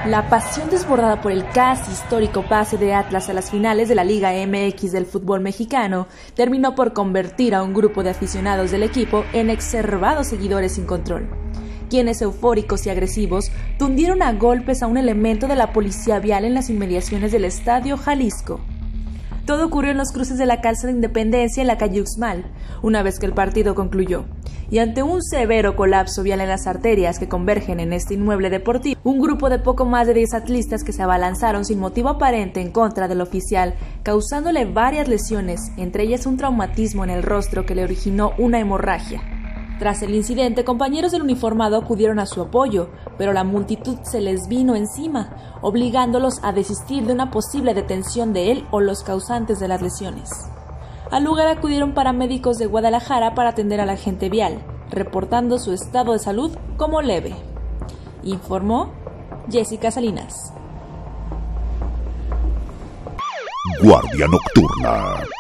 La pasión desbordada por el casi histórico pase de Atlas a las finales de la Liga MX del fútbol mexicano terminó por convertir a un grupo de aficionados del equipo en exacerbados seguidores sin control, quienes eufóricos y agresivos tundieron a golpes a un elemento de la policía vial en las inmediaciones del Estadio Jalisco. Todo ocurrió en los cruces de la Calzada Independencia en la calle Uxmal, una vez que el partido concluyó. Y ante un severo colapso vial en las arterias que convergen en este inmueble deportivo, un grupo de poco más de 10 atlistas que se abalanzaron sin motivo aparente en contra del oficial, causándole varias lesiones, entre ellas un traumatismo en el rostro que le originó una hemorragia. Tras el incidente, compañeros del uniformado acudieron a su apoyo, pero la multitud se les vino encima, obligándolos a desistir de una posible detención de él o los causantes de las lesiones. Al lugar acudieron paramédicos de Guadalajara para atender al agente vial, reportando su estado de salud como leve. Informó Jessica Salinas. Guardia Nocturna.